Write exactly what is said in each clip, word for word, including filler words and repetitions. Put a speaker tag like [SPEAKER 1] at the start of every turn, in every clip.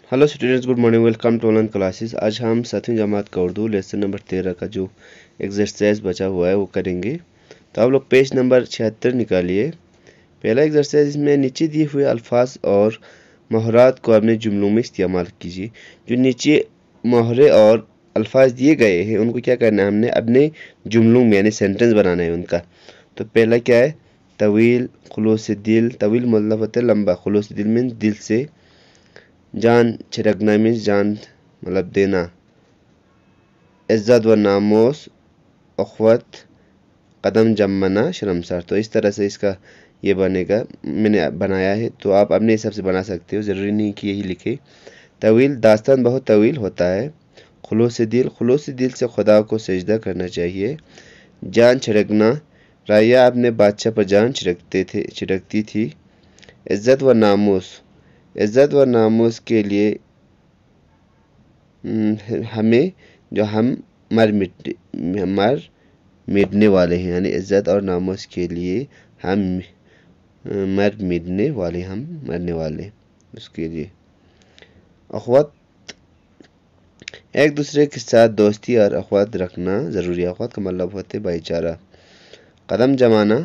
[SPEAKER 1] Hello students, good morning. Welcome to online classes. आज हम सातवीं जमात का उर्दू लेसन नंबर तेरह का जो एक्सरसाइज बचा हुआ है वो करेंगे। तो आप लोग पेज नंबर छिहत्तर निकालिए। पहला एक्सरसाइज इसमें नीचे दिए हुए अल्फाज और मोहरात को अपने जुमलों में इस्तेमाल कीजिए। जो नीचे मोहरे और अल्फाज दिए गए हैं उनको क्या करना है, हमने अपने जुमलों में यानी सेंटेंस बनाना है उनका। तो पहला क्या है, तवील खुलूस दिल। तवील मतलब होता है लंबा, खुलूस दिल मीन्स दिल से। जान छिड़कना मीन्स जान मतलब देना। इज्जत व नामोस अखवत कदम जमना शर्मसार। तो इस तरह से इसका ये बनेगा, मैंने बनाया है। तो आप अपने हिसाब से बना सकते हो, ज़रूरी नहीं कि यही लिखे। तवील दास्तान बहुत तवील होता है। खुलूस दिल, खुलूस दिल से खुदा को सजदा करना चाहिए। जान छिड़कना, राया अपने बादशाह पर जान छिड़कते थे छिड़कती थी। इज्जत व नामोस, इज्जत व नामोस के लिए हमें जो हम मर मिट मर मिटने वाले हैं, यानी इज्जत और नामोस के लिए हम मर मिटने वाले हम मरने वाले उसके लिए। अखवत, एक दूसरे के साथ दोस्ती और अखवत रखना ज़रूरी है। अखवत का मतलब होते भाईचारा। कदम जमाना,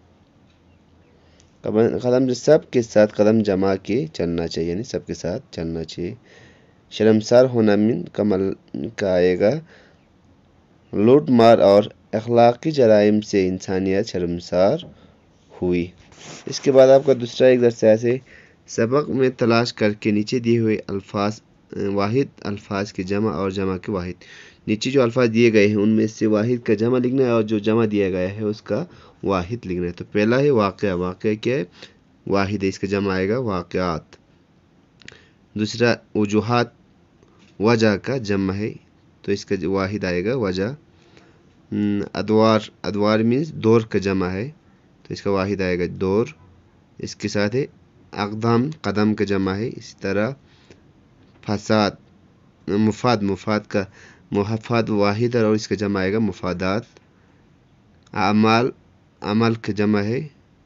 [SPEAKER 1] कदम सब के साथ कदम जमा के चलना चाहिए, यानी सबके साथ चलना चाहिए। शर्मसार होना मिन कमल का आएगा लूट मार और अखलाकी जराइम से इंसानियत शर्मसार हुई। इसके बाद आपका दूसरा एक्सरसाइज है, सबक में तलाश करके नीचे दिए हुए अल्फाज वाहिद अल्फाज के जमा और जमा के वाहिद। नीचे जो अल्फाज दिए गए हैं उनमें से वाहिद का जमा लिखना है और जो जमा दिया गया है उसका वाहिद लिखना है। तो पहला है वाक़या। वाक़या क्या है, वाहिद है, इसका जमा आएगा वाक़यात। दूसरा वजूहात, वजह का जमा है तो इसका वाहिद आएगा वजह। अदवार, अदवार मीन्स दौर का जमा है तो इसका वाहिद आएगा दौर। इसके साथ है अक़दम, कदम का जमा है। इसी तरह फसाद, मुफाद, मुफाद का मुफाद वाहिद और इसका जमा आएगा मुफादात। अमाल, अमल का जमा है।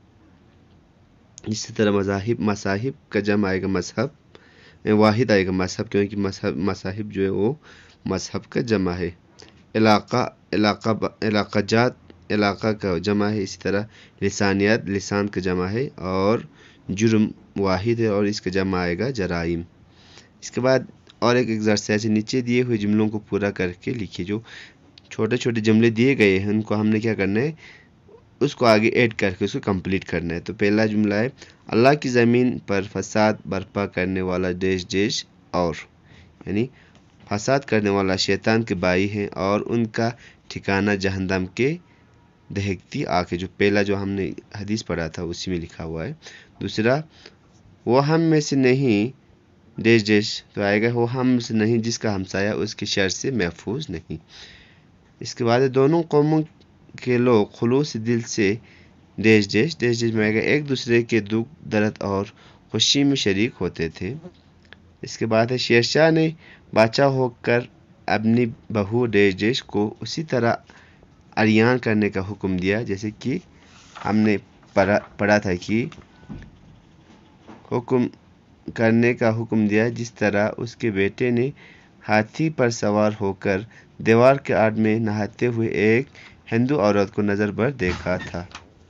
[SPEAKER 1] इसी तरह मज़ाहिब, मसाहिब का जमा आएगा मजहब। वाहिद आएगा मजहब, क्योंकि मजहब मसाहिब जो है वो मजहब का जमा है। इलाका, इलाका इलाक़ाजात, इलाका का जमा है। इसी तरह लिसानियत, लिसान का जमा है। और जुर्म वाहिद है और इसका जमा आएगा जराइम। इसके बाद और एक एक्सरसाइज है, नीचे दिए हुए जुमलों को पूरा करके लिखिए। जो छोटे छोटे जुमले दिए गए हैं उनको हमने क्या करना है, उसको आगे ऐड करके उसको कंप्लीट करना है। तो पहला जुमला है, अल्लाह की ज़मीन पर फसाद बर्पा करने वाला देश देश और, यानी फसाद करने वाला शैतान के भाई हैं और उनका ठिकाना जहन्नम के दहकती आँखें। जो पहला जो हमने हदीस पढ़ा था उसी में लिखा हुआ है। दूसरा, वो हम में से नहीं देश देश, तो आएगा वो हम में से नहीं जिसका हमसाया उसके शर से महफूज नहीं। इसके बाद दोनों कौमों के लोग खुलूस दिल से देश देश, देश देश में आएगा एक दूसरे के दुख दर्द और खुशी में शरीक होते थे। इसके बाद है, शेरशाह ने बादशाह होकर अपनी बहू देश देश को उसी तरह अरियान करने का हुक्म दिया जैसे कि हमने पढ़ा पढ़ा था कि हुक्म करने का हुक्म दिया जिस तरह उसके बेटे ने हाथी पर सवार होकर दीवार के आड़ में नहाते हुए एक हिंदू औरत को नज़र भर देखा था।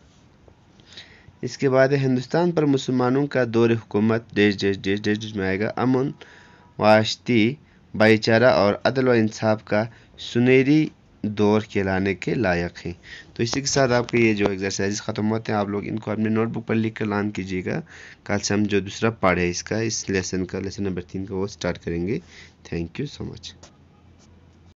[SPEAKER 1] इसके बाद हिंदुस्तान पर मुसलमानों का दौर हुकूमत देश देश देश देश में आएगा अमन वाश्ती भाईचारा और अदल व इंसाफ का सुनहरी दौर कहलाने के लायक है। तो इसी के साथ आपके ये जो एक्सरसाइज ख़त्म होते हैं, आप लोग इनको अपने नोटबुक पर लिख कर लान कीजिएगा। कल से हम जो दूसरा पार्ट है इसका, इस लेसन का, लेसन नंबर तीन का, वो स्टार्ट करेंगे। Thank you so much.